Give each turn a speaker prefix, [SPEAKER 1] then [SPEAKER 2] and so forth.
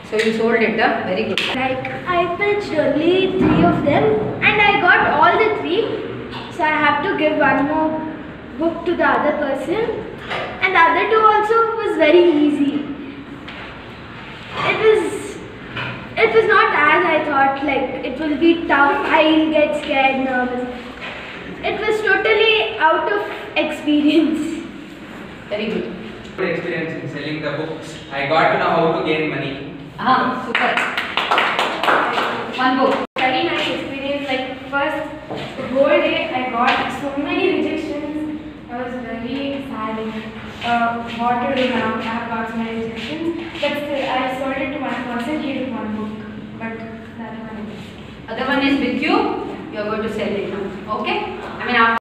[SPEAKER 1] So you sold it, very good.
[SPEAKER 2] Like I pitched only 3 of them and I got all the 3. So I have to give one more book to the other person. And the other 2 also was very easy. It was not as I thought, like it will be tough, I'll get scared, nervous. It was totally out of experience.
[SPEAKER 1] Very good.
[SPEAKER 3] Good experience in selling the books. I got to know how to gain money.
[SPEAKER 1] Super. One book.
[SPEAKER 2] Very nice experience. Like first, the whole day I got so many rejections. I was very sad. What to do now? I have got so many rejections. But still, I sold it to one person. He took one book. But the other one is.
[SPEAKER 1] Other one is with you. You are going to sell it now. Okay? I mean after.